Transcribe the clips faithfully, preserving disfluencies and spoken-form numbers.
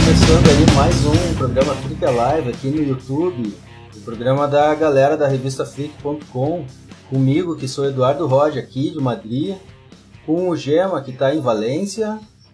começando aí mais um programa Freak Alive aqui no YouTube, o programa da galera da revista Freak ponto com, comigo que sou Eduardo Roge aqui de Madrid, com o Gema que está em Valência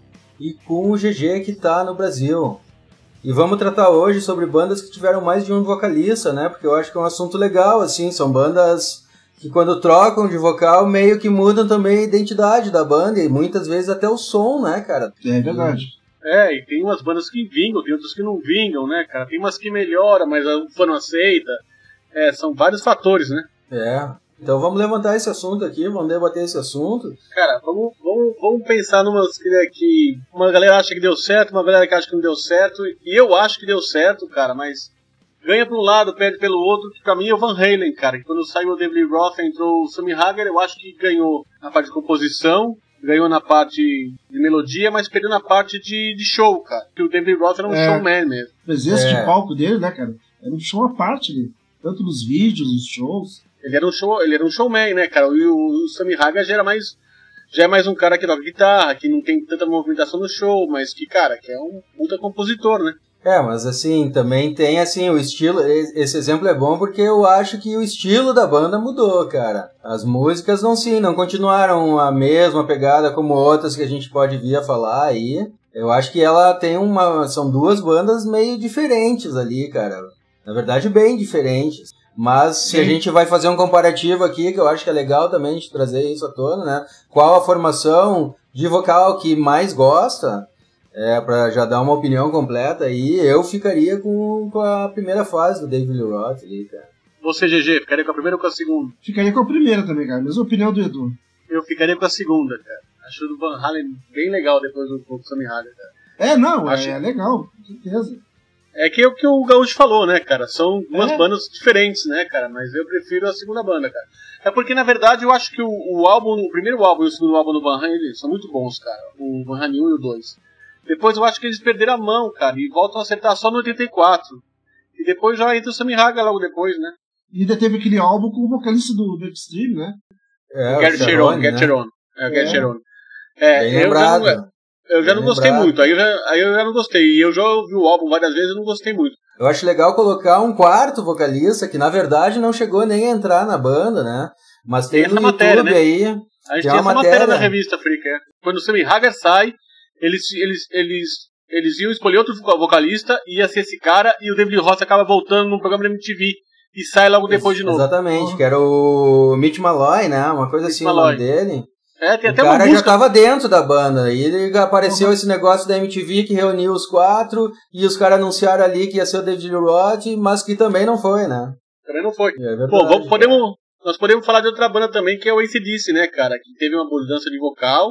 e com o G G que está no Brasil. E vamos tratar hoje sobre bandas que tiveram mais de um vocalista, né? Porque eu acho que é um assunto legal, assim, são bandas que quando trocam de vocal meio que mudam também a identidade da banda e muitas vezes até o som, né, cara? É verdade. É, e tem umas bandas que vingam, tem outras que não vingam, né, cara? Tem umas que melhoram, mas o fã não aceita. É, são vários fatores, né? É, então vamos levantar esse assunto aqui, vamos debater esse assunto. Cara, vamos, vamos, vamos pensar numas que, que uma galera acha que deu certo, uma galera que acha que não deu certo, e eu acho que deu certo, cara, mas ganha pra um lado, perde pelo outro, que pra mim é o Van Halen, cara, que quando saiu o David Lee Roth, entrou o Sammy Hagar, eu acho que ganhou na parte de composição, ganhou na parte de melodia, mas perdeu na parte de, de show, cara, que o David Lee Roth era um é, showman mesmo. A presença é. de palco dele, né, cara, era um show à parte dele, tanto nos vídeos, nos shows. Ele era um, show, ele era um showman, né, cara, e o, o Sammy Hagar já era mais... Já é mais um cara que toca guitarra, que não tem tanta movimentação no show, mas que, cara, que é um puta compositor, né? É, mas assim, também tem assim, o estilo, esse exemplo é bom porque eu acho que o estilo da banda mudou, cara. As músicas não sim, não continuaram a mesma pegada como outras que a gente pode vir a falar aí. Eu acho que ela tem uma, são duas bandas meio diferentes ali, cara. Na verdade, bem diferentes. Mas se Sim. a gente vai fazer um comparativo aqui, que eu acho que é legal também a gente trazer isso à tona, né? Qual a formação de vocal que mais gosta, é, pra já dar uma opinião completa aí, eu ficaria com, com a primeira fase do David Lee Roth ali, cara. Você, G G, ficaria com a primeira ou com a segunda? Ficaria com a primeira também, cara. Mesma opinião do Edu. Eu ficaria com a segunda, cara. Acho o Van Halen bem legal depois do, do Sammy Hagar, cara. É, não, acho... é legal, com certeza. É que é o que o Gaúcho falou, né, cara? São duas é. bandas diferentes, né, cara? Mas eu prefiro a segunda banda, cara. É porque, na verdade, eu acho que o, o álbum, o primeiro álbum e o segundo álbum do Van Halen são muito bons, cara. O Van Halen um e o dois. Depois eu acho que eles perderam a mão, cara, e voltam a acertar só no oitenta e quatro. E depois já entra o Sammy Hagar logo depois, né? E ainda teve aquele álbum com o vocalista do, do Extreme, né? É, o Gary Cherone, Gary Cherone. É, o Gary Cherone. É, Bem eu lembrado. já não, eu já Bem não gostei lembrado. muito, aí eu, já, aí eu já não gostei. E eu já ouvi o álbum várias vezes e não gostei muito. Eu acho legal colocar um quarto vocalista, que na verdade não chegou nem a entrar na banda, né? Mas tem, tem no matéria, YouTube né? aí. A gente tem tem uma essa matéria, matéria na revista Freak, é. Quando o Sammy Hagar sai, eles, eles, eles, eles iam escolher outro vocalista, ia ser esse cara, e o David Roth acaba voltando num programa da M T V e sai logo depois de novo. Exatamente, uhum. Que era o Mitch Malloy, né? Uma coisa Mitch assim, Malloy. O nome dele. É, tem o até cara uma música... já estava dentro da banda, e ele apareceu uhum. esse negócio da M T V que reuniu os quatro, e os caras anunciaram ali que ia ser o David Lee Roth, mas que também não foi, né? Também não foi. É verdade, Bom, vamos, podemos, nós podemos falar de outra banda também, que é o A C D C, né, cara? Que teve uma mudança de vocal,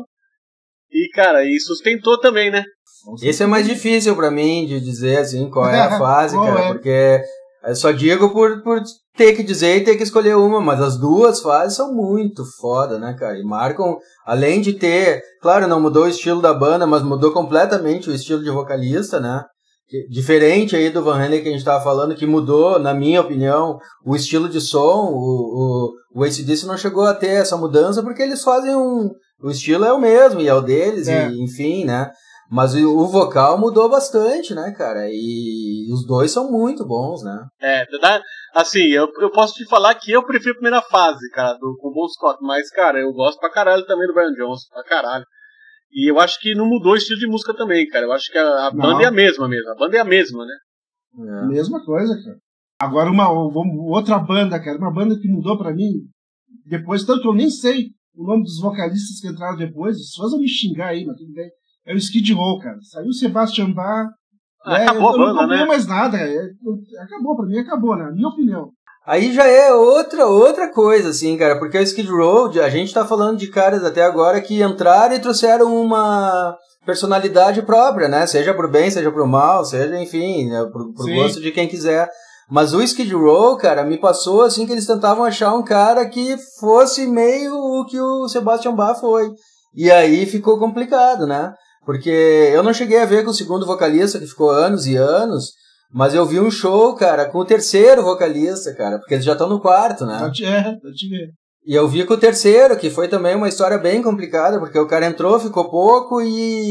e, cara, e sustentou também, né? Esse é mais difícil pra mim de dizer, assim, qual é a fase, cara, é? porque eu só digo por, por ter que dizer e ter que escolher uma, mas as duas fases são muito foda, né, cara? E marcam, além de ter, claro, não mudou o estilo da banda, mas mudou completamente o estilo de vocalista, né? Diferente aí do Van Halen que a gente tava falando, que mudou, na minha opinião, o estilo de som, o, o, o A C D C não chegou a ter essa mudança porque eles fazem um... O estilo é o mesmo e é o deles, é. E, enfim, né? Mas o, o vocal mudou bastante, né, cara? E os dois são muito bons, né? É, assim, eu, eu posso te falar que eu prefiro a primeira fase, cara, do, com o Bon Scott, mas, cara, eu gosto pra caralho também do Brian Johnson, pra caralho. E eu acho que não mudou o estilo de música também, cara. Eu acho que a, a banda é a mesma mesmo. A banda é a mesma, né? É. Mesma coisa, cara. Agora, uma, uma outra banda, cara, uma banda que mudou pra mim, depois, tanto que eu nem sei o nome dos vocalistas que entraram depois, os fãs vão me xingar aí, mas tudo bem. É o Skid Row, cara. Saiu o Sebastian Bach. Ah, é, acabou eu a banda, não né? mais nada. É, acabou, pra mim acabou, né? Minha opinião. Aí já é outra, outra coisa, assim, cara, porque o Skid Row, a gente tá falando de caras até agora que entraram e trouxeram uma personalidade própria, né? Seja pro bem, seja pro mal, seja, enfim, né? pro, pro gosto de quem quiser. Mas o Skid Row, cara, me passou assim que eles tentavam achar um cara que fosse meio o que o Sebastian Bach foi. E aí ficou complicado, né? Porque eu não cheguei a ver com o segundo vocalista, que ficou anos e anos, mas eu vi um show, cara, com o terceiro vocalista, cara, porque eles já estão no quarto, né? É, eu te vi. E eu vi com o terceiro, que foi também uma história bem complicada, porque o cara entrou, ficou pouco e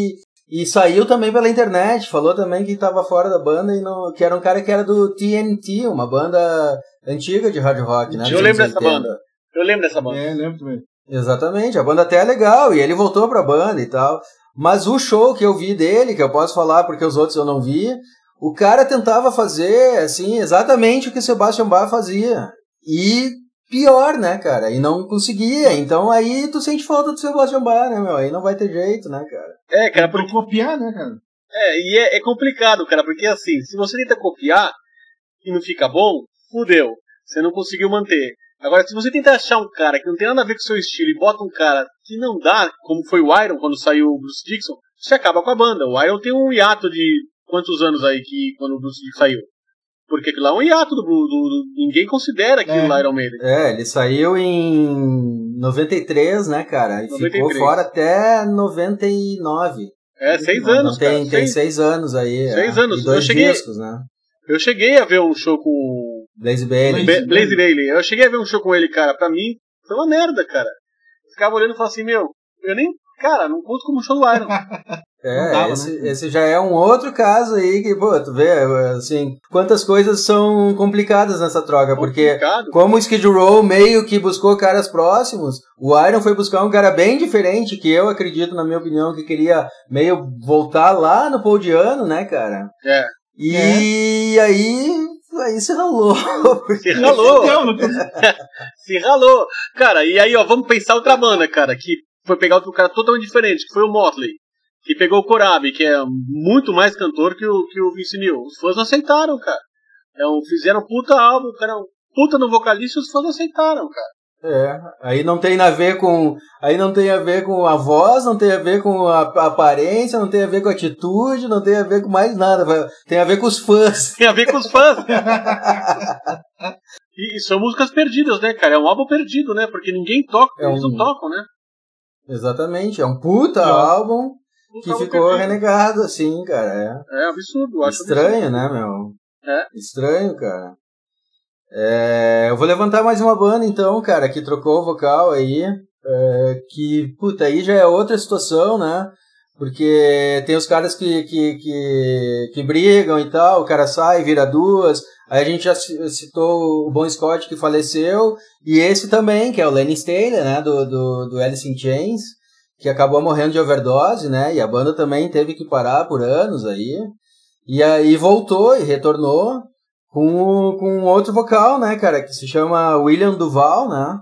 E saiu também pela internet, falou também que tava fora da banda, e não, que era um cara que era do T N T, uma banda antiga de hard rock, né? Eu lembro dessa banda. Eu lembro dessa banda. É, lembro também. Exatamente, a banda até é legal, e ele voltou pra banda e tal. Mas o show que eu vi dele, que eu posso falar porque os outros eu não vi, o cara tentava fazer, assim, exatamente o que o Sebastian Bach fazia. E pior, né, cara? E não conseguia. Então aí tu sente falta do Sebastian Bach, né, meu? Aí não vai ter jeito, né, cara? É, cara, Por porque... copiar, né, cara? É, e é, é complicado, cara, porque assim, se você tenta copiar e não fica bom, fudeu. Você não conseguiu manter. Agora, se você tentar achar um cara que não tem nada a ver com o seu estilo e bota um cara que não dá, como foi o Iron quando saiu o Bruce Dickinson, você acaba com a banda. O Iron tem um hiato de quantos anos aí que quando o Bruce Dickinson saiu? Porque aquilo lá é um hiato do, do, do ninguém considera aquilo É. lá Iron Maiden. É, ele saiu em noventa e três, né, cara? E noventa e três. ficou fora até noventa e nove. É, seis Não, anos, não tem, cara. tem seis, seis anos aí. Seis é. anos. E dois Eu cheguei- discos, né? Eu cheguei a ver um show com o Blaze Bailey. Blaze- Ba- Blaze Bailey. Eu cheguei a ver um show com ele, cara. Pra mim, foi uma merda, cara. Ficava olhando e falava assim, meu, eu nem... Cara, não conto como show do Iron. É, Não dava, esse, né? esse já é um outro caso aí que, pô, tu vê, assim, quantas coisas são complicadas nessa troca, porque Complicado. como o Skid Row meio que buscou caras próximos, o Iron foi buscar um cara bem diferente, que eu acredito, na minha opinião, que queria meio voltar lá no Paul Diano, né, cara? É. E aí, aí se ralou. Se ralou. Não, não tô- Se ralou. Cara, e aí, ó, vamos pensar outra banda, cara, que foi pegar outro cara totalmente diferente, que foi o Motley. Que pegou o Corabi, que é muito mais cantor que o, que o Vince Neil. Os fãs não aceitaram, cara. É um, fizeram um puta álbum, o cara é um puta no vocalista e os fãs não aceitaram, cara. É, aí não tem a ver com, aí não tem a ver com a voz, não tem a ver com a, a aparência, não tem a ver com a atitude, não tem a ver com mais nada, vai- tem a ver com os fãs. Tem a ver com os fãs. e, e são músicas perdidas, né, cara? É um álbum perdido, né? Porque ninguém toca, É eles um- não tocam, né? Exatamente, é um puta É. álbum Um que álbum sim, perdido. renegado, assim, cara, é. É absurdo, eu acho Estranho, absurdo. né, meu? É. Estranho, cara. É, eu vou levantar mais uma banda, então, cara, que trocou o vocal aí, é, que, puta, aí já é outra situação, né? Porque tem os caras que, que, que, que brigam e tal, o cara sai, vira duas, aí a gente já ci- citou o Bon Scott que faleceu, e esse também, que é o Lenny Staley, né, do, do, do Alice in Chains, que acabou morrendo de overdose, né, e a banda também teve que parar por anos aí, e aí voltou e retornou com, com outro vocal, né, cara, que se chama William Duval, né,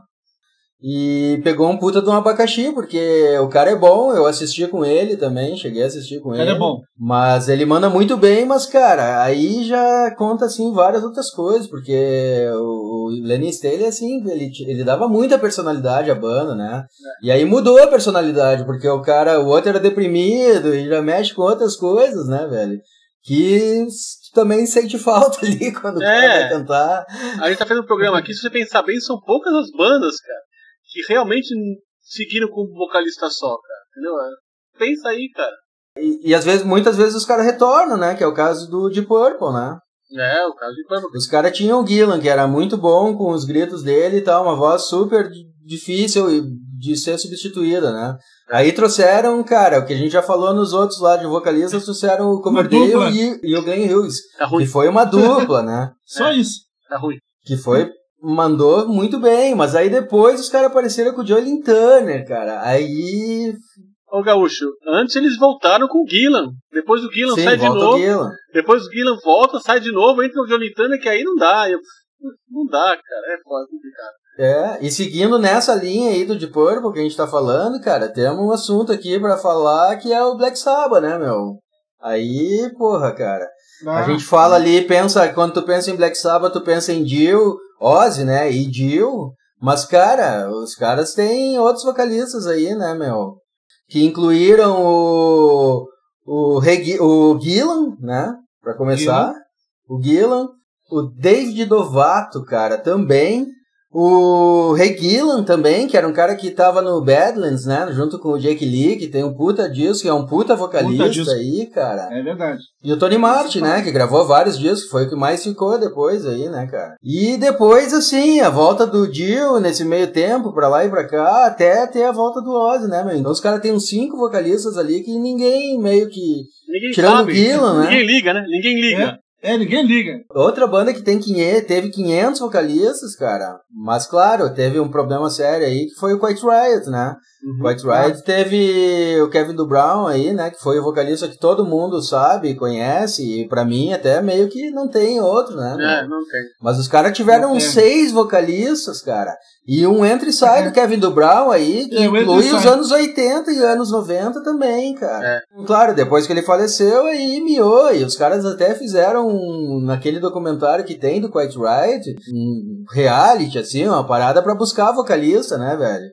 e pegou um puta de um abacaxi, porque o cara é bom, eu assisti com ele também, cheguei a assistir com ele. Ele é bom. Mas ele manda muito bem, mas, cara, aí já conta, assim, várias outras coisas, porque o Lenny Staley, assim, ele, ele dava muita personalidade à banda, né? E aí mudou a personalidade, porque o cara, o outro era deprimido e já mexe com outras coisas, né, velho? Que também sente falta ali quando o É. cara vai cantar. A gente tá fazendo um programa aqui, se você pensar bem, são poucas as bandas, cara, que realmente seguiram com um vocalista só, cara. Entendeu? Pensa aí, cara. E, e às vezes, muitas vezes os caras retornam, né? Que é o caso do Deep Purple, né? É, o caso de Purple. Os caras tinham o Gillan, que era muito bom com os gritos dele e tal, uma voz super d- difícil de ser substituída, né? Aí trouxeram, cara, o que a gente já falou nos outros lá de vocalistas, trouxeram o Uma Coverdale dupla. e, e o Glenn Hughes, Tá ruim, que foi uma dupla, né? Só isso. tá ruim. Que foi, mandou muito bem, mas aí depois os caras apareceram com o Joey Turner, cara. Aí, Ô, Gaúcho, antes eles voltaram com o Gillan. Depois o Gillan sim, sai de volta o novo. Gillan. Depois o Gillan volta, sai de novo, entra o Johnny Turner, que aí não dá. Eu, não dá, cara. É foda, complicado. É, e seguindo nessa linha aí do Deep Purple que a gente tá falando, cara, temos um assunto aqui pra falar que é o Black Sabbath, né, meu? Aí, porra, cara, a Ah, gente fala ali, pensa, quando tu pensa em Black Sabbath, tu pensa em Dio, Ozzy, né, e Dio, mas, cara, os caras têm outros vocalistas aí, né, meu? Que incluíram o, o, Regi, o Gillan, né, pra começar, o Gillan, o David Diovato, cara, também. O Ray Gillan também, que era um cara que tava no Badlands, né? Junto com o Jake Lee, que tem um puta disco, que é um puta vocalista puta aí, cara. É verdade. E o Tony Martin, né? Que gravou vários discos, foi o que mais ficou depois aí, né, cara? E depois, assim, a volta do Dio nesse meio tempo, pra lá e pra cá, até ter a volta do Ozzy, né, meu? Então os caras têm uns cinco vocalistas ali que ninguém meio que... Ninguém tirando sabe. o Gillan, né? Ninguém liga, né? Ninguém liga. É. É, ninguém liga. Outra banda que tem quinhentos, teve quinhentos vocalistas, cara. Mas, claro, teve um problema sério aí, que foi o Quiet Riot, né? Uhum. Quiet Riot ah. teve o Kevin DuBrow aí, né? Que foi o vocalista que todo mundo sabe, conhece. E pra mim, até meio que não tem outro, né? É, não tem. Mas os caras tiveram uns seis vocalistas, cara. E um entra e sai é. do Kevin DuBrow aí, que é, inclui os anos oitenta e anos noventa também, cara. É. Claro, depois que ele faleceu, aí miou. E os caras até fizeram, um, naquele documentário que tem do Quiet Riot, um reality, assim, uma parada pra buscar vocalista, né, velho?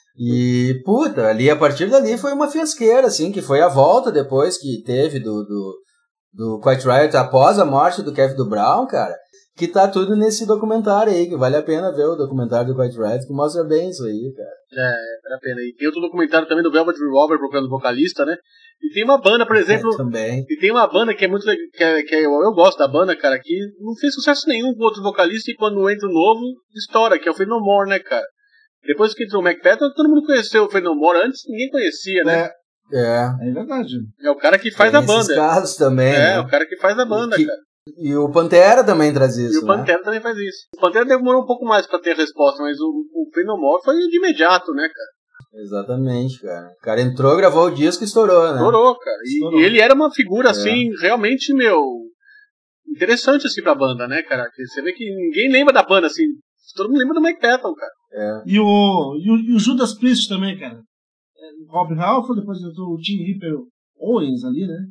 E, puta, ali, a partir dali foi uma fiasqueira, assim, que foi a volta depois que teve do, do, do Quiet Riot após a morte do Kevin DuBrow, cara. Que tá tudo nesse documentário aí, que vale a pena ver o documentário do Quiet Riot, que mostra bem isso aí, cara. É, vale a pena. E tem outro documentário também do Velvet Revolver procurando vocalista, né? E tem uma banda, por exemplo... É, também. E tem uma banda que é muito legal, que, é, que é, eu, eu gosto da banda, cara, que não fez sucesso nenhum com outro vocalista e quando entra o novo, estoura, que é o Faith No More, né, cara? Depois que entrou o Mac Patton, todo mundo conheceu o Faith No More, antes ninguém conhecia, né? É, é, é verdade. É o cara que faz tem a banda. Esses casos também, É, né? o cara que faz a banda, que... cara. E o Pantera também traz isso, E o Pantera né? também faz isso. O Pantera demorou um pouco mais pra ter a resposta, mas o, o Faith No More foi de imediato, né, cara? Exatamente, cara. O cara entrou, gravou o disco e estourou, né? Estourou, cara. E, estourou. e ele era uma figura, é. assim, realmente, meu... interessante, assim, pra banda, né, cara? Porque você vê que ninguém lembra da banda, assim. Todo mundo lembra do Mike Patton, cara. É. E, o, e, o, e o Judas Priest também, cara. O Rob Halford, depois entrou o Tim Ripper Owens ali, né?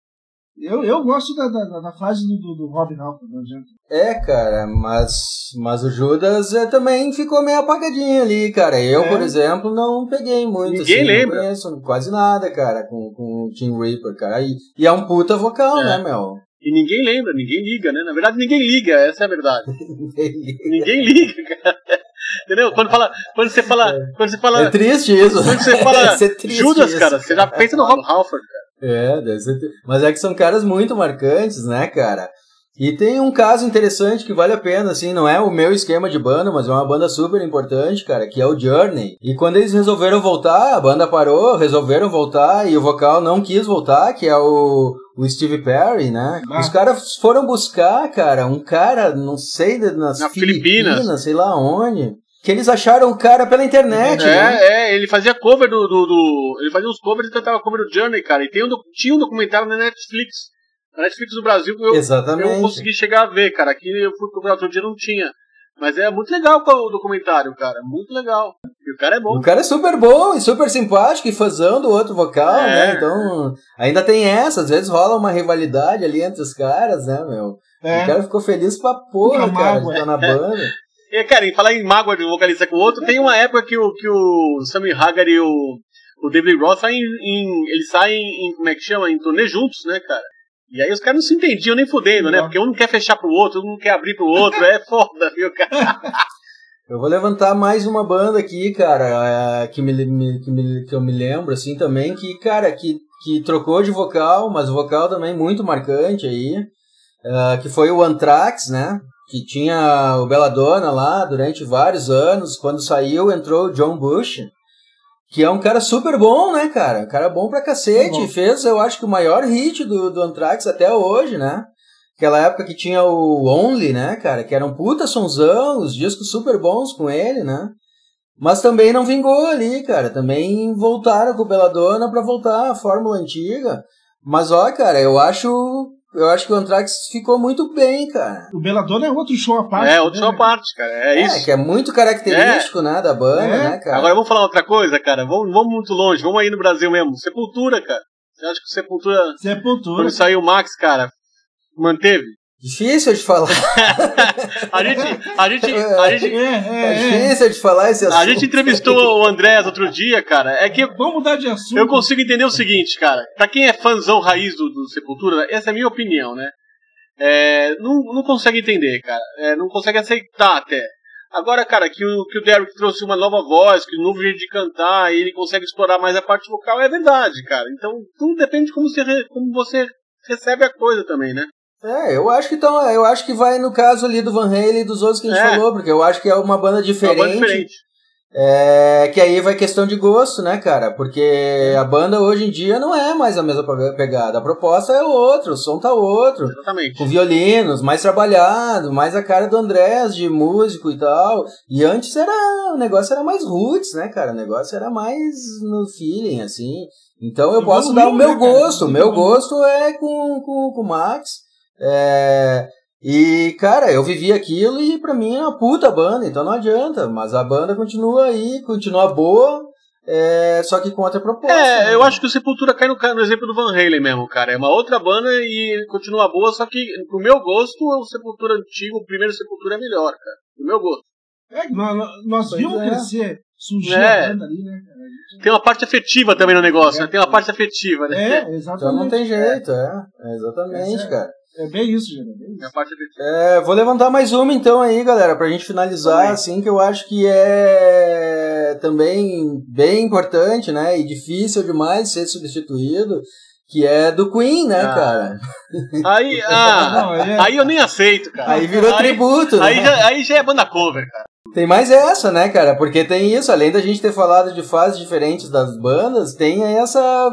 Eu, eu gosto da, da, da fase do, do, do Rob Halford, não adianta. É, cara, mas, mas o Judas é, também ficou meio apagadinho ali, cara. Eu, é. por exemplo, não peguei muito. Ninguém assim, lembra. Não conheço quase nada, cara, com, com o Tim Ripper, cara. E, e é um puta vocal, é. né, meu? E ninguém lembra, ninguém liga, né? Na verdade, ninguém liga, essa é a verdade. ninguém liga, cara. Entendeu? Quando, fala, quando você fala. Quando você fala é triste isso. Quando você fala Judas, isso, cara, você já pensa no Rob Halford, cara. É, deve ser. Mas é que são caras muito marcantes, né, cara? E tem um caso interessante que vale a pena, assim, não é o meu esquema de banda, mas é uma banda super importante, cara, que é o Journey. E quando eles resolveram voltar, a banda parou, resolveram voltar e o vocal não quis voltar, que é o, o Steve Perry, né? Ah. Os caras foram buscar, cara, um cara, não sei, nas Na Filipinas, Filipinas, sei lá onde, que eles acharam o cara pela internet, é, né? É, ele fazia cover do, do, do... Ele fazia uns covers e cantava cover do Journey, cara. E tem um, tinha um documentário na Netflix. Na Netflix do Brasil que eu, Exatamente. eu consegui chegar a ver, cara. Aqui eu fui procurar outro dia, não tinha. Mas é muito legal o documentário, cara. Muito legal. E o cara é bom. O cara é super bom e super simpático e fãzão do outro vocal, é. né? Então, ainda tem essa. Às vezes rola uma rivalidade ali entre os caras, né, meu? É. O cara ficou feliz pra porra, Fica cara, de estar na banda. E, cara, em falar em mágoa de um vocalista com o outro, tem uma época que o, que o Sammy Hagar e o, o David Roth saem em, eles saem em, como é que chama? Em turnê juntos, né, cara? E aí os caras não se entendiam nem fudendo, né? Porque um não quer fechar pro outro, um não quer abrir pro outro. É foda, viu, cara? Eu vou levantar mais uma banda aqui, cara, que, me, me, que, me, que eu me lembro, assim, também, que, cara, que, que trocou de vocal, mas o vocal também muito marcante aí, uh, que foi o Anthrax, né? Que tinha o Belladonna lá durante vários anos. Quando saiu, entrou o John Bush, que é um cara super bom, né, cara? Um cara bom pra cacete. É fez, eu acho que o maior hit do, do Anthrax até hoje, né? Aquela época que tinha o Only, né, cara? Que era um puta sonzão, os discos super bons com ele, né? Mas também não vingou ali, cara. Também voltaram com o Belladonna pra voltar à fórmula antiga. Mas, ó, cara, eu acho... Eu acho que o Anthrax ficou muito bem, cara. O Belladonna é outro show à parte. É, outro né? show à parte, cara. É, é isso. É, que é muito característico, é. né, da banda, é. né, cara? Agora vamos falar outra coisa, cara. Vamos, vamos muito longe. Vamos aí no Brasil mesmo. Sepultura, cara. Você acha que Sepultura... Sepultura. Quando saiu o Max, cara, manteve? Difícil de falar. a gente... A gente, a gente é, é, é difícil de falar esse assunto. A gente entrevistou o Andrés outro dia, cara. É que... Vamos mudar de assunto. Eu consigo entender o seguinte, cara. Pra quem é fãzão raiz do, do Sepultura, essa é a minha opinião, né? É, não, não consegue entender, cara. É, não consegue aceitar até. Agora, cara, que o, que o Derek trouxe uma nova voz, que um novo jeito de cantar, e ele consegue explorar mais a parte vocal, é verdade, cara. Então, tudo depende de como você, re, como você recebe a coisa também, né? É, eu acho que então, eu acho que vai no caso ali do Van Halen e dos outros que a gente é. falou, porque eu acho que é uma banda diferente. Uma banda diferente. É, que aí vai questão de gosto, né, cara? Porque a banda hoje em dia não é mais a mesma pegada. A proposta é outra, o som tá outro. Exatamente. Com violinos, mais trabalhado, mais a cara do Andrés de músico e tal. E antes era, o negócio era mais roots, né, cara? O negócio era mais no feeling, assim. Então eu posso dar o meu gosto. O meu gosto é com, com, com o Max. É... E, cara, eu vivi aquilo e pra mim é uma puta banda, então não adianta. Mas a banda continua aí, continua boa, é, só que com outra proposta. É, né? Eu acho que o Sepultura cai no, no exemplo do Van Halen mesmo, cara. É uma outra banda e continua boa, só que pro meu gosto, o Sepultura antigo, o primeiro Sepultura é melhor, cara. Pro meu gosto. É, nós, nós vimos é. crescer, surgir é. a banda ali, né, cara? Gente... Tem uma parte afetiva também no negócio, é. né? Tem uma parte afetiva, né? É, exatamente. Então não tem jeito, é. é exatamente, é. cara. É bem isso, gente. É bem isso. É a parte afetiva. É, vou levantar mais uma então aí, galera, pra gente finalizar, também. Assim, que eu acho que é também bem importante, né? E difícil demais ser substituído. Que é do Queen, né, ah. cara? Aí, ah, não, é... aí eu nem aceito, cara. Aí virou aí, tributo, aí, né? já, aí já é banda cover, cara. Tem mais essa, né, cara? Porque tem isso, além da gente ter falado de fases diferentes das bandas, tem essa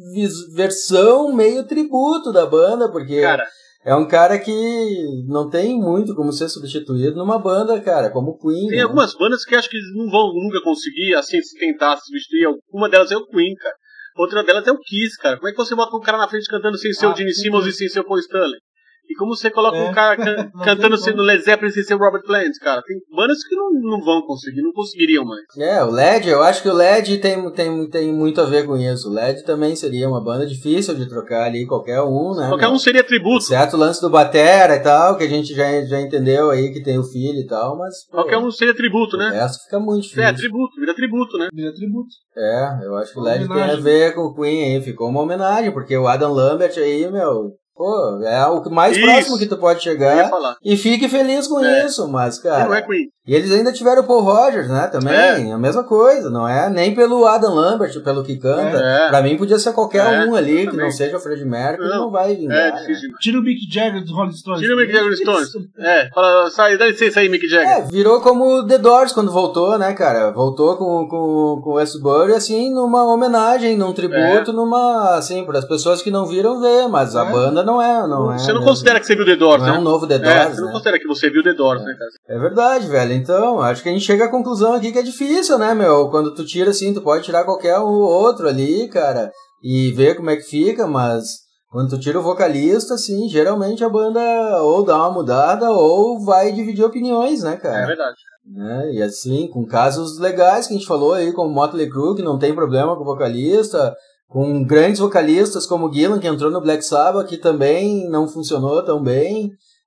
versão meio tributo da banda, porque cara, é um cara que não tem muito como ser substituído numa banda, cara, como o Queen. Tem né? algumas bandas que acho que não vão nunca conseguir, assim, se tentar substituir. Uma delas é o Queen, cara. Outra delas é o Kiss, cara. Como é que você bota um cara na frente cantando sem ser ah, o Gene Simmons e sem ser o Paul Stanley? E como você coloca é. um cara can, cantando no Led Zeppelin sem ser o Robert Plant, cara? Tem bandas que não, não vão conseguir, não conseguiriam mais. É, o Led, eu acho que o Led tem, tem, tem muito a ver com isso. O Led também seria uma banda difícil de trocar ali, qualquer um, né? Qualquer meu? um seria tributo. Certo o lance do batera e tal, que a gente já, já entendeu aí que tem o filho e tal, mas... Pô, qualquer um seria tributo, né? O resto fica muito difícil. É, tributo, vira tributo, né? Vira tributo. É, eu acho que o Led tem a ver com o Queen aí, ficou uma homenagem, porque o Adam Lambert aí, meu... Pô, é o mais isso. próximo que tu pode chegar e fique feliz com é. isso, mas, cara... Não é Queen. E eles ainda tiveram o Paul Rogers, né, também, é. a mesma coisa, não é nem pelo Adam Lambert, pelo que canta, é. pra mim podia ser qualquer é. um ali, que não seja o Freddie Mercury, não, não vai vingar, é, né? Tira o Mick Jagger dos Rolling Stones. Tira o Mick Jagger dos Stones. É, fala, sai, dá licença aí, Mick Jagger. É, virou como The Doors quando voltou, né, cara, voltou com, com, com o Westbury, assim, numa homenagem, num tributo, é. numa, assim, para as pessoas que não viram ver, mas é. a banda não é, não é. Você não considera que você viu The Doors, não né? Não é um novo The Doors, é, Você não né? considera que você viu The Doors, é. né, cara? É verdade, velho. Então, acho que a gente chega à conclusão aqui que é difícil, né, meu? Quando tu tira, assim, tu pode tirar qualquer outro ali, cara, e ver como é que fica, mas quando tu tira o vocalista, assim, geralmente a banda ou dá uma mudada ou vai dividir opiniões, né, cara? É verdade. Né? E assim, com casos legais que a gente falou aí, como Motley Crue, que não tem problema com o vocalista, com grandes vocalistas como Gillan, que entrou no Black Sabbath, que também não funcionou tão bem.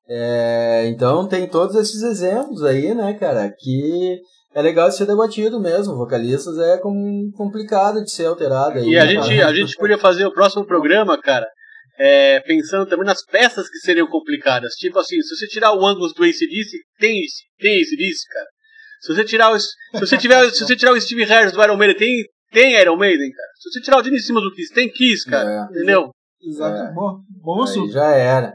É, então tem todos esses exemplos aí, né, cara, que é legal de ser debatido mesmo. Vocalistas é com, complicado de ser alterado aí. E a né, gente, a gente podia fazer o próximo programa, cara, é, pensando também nas peças que seriam complicadas. Tipo assim, se você tirar o Angus do A C D C, tem esse, tem esse disso, cara. Se você tirar o, se você tiver, se você tirar o Steve Harris do Iron Maiden, tem, tem Iron Maiden, cara. Se você tirar o Gene Simmons do Kiss, tem Kiss, cara. É. Entendeu? Exato. É. Bom, bom assunto. Já era.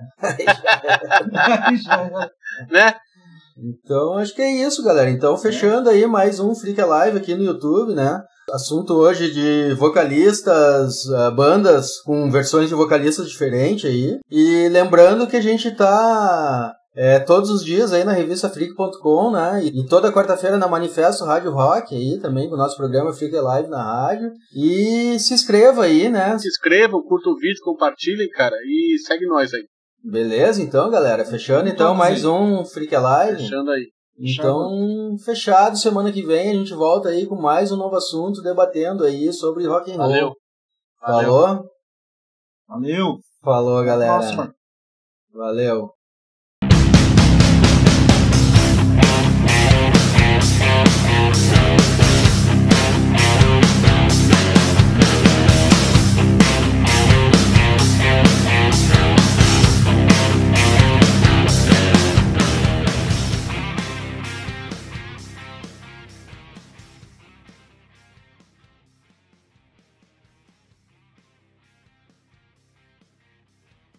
Aí já era. Né? Então, acho que é isso, galera. Então, fechando aí mais um Freak Alive aqui no YouTube, né? Assunto hoje de vocalistas, bandas com versões de vocalistas diferentes aí. E lembrando que a gente tá... É, todos os dias aí na revista freak ponto com, né? E toda quarta-feira na Manifesto Rádio Rock aí também, com o nosso programa Freak Live na rádio. E se inscreva aí, né? Se inscrevam, curtam o vídeo, compartilhem, cara, e segue nós aí. Beleza, então, galera. Fechando então mais um Freak Live. Fechando aí. Então, fechado. Semana que vem a gente volta aí com mais um novo assunto, debatendo aí sobre rock and roll. Valeu. Falou? Valeu. Falou, galera. Próxima. Valeu.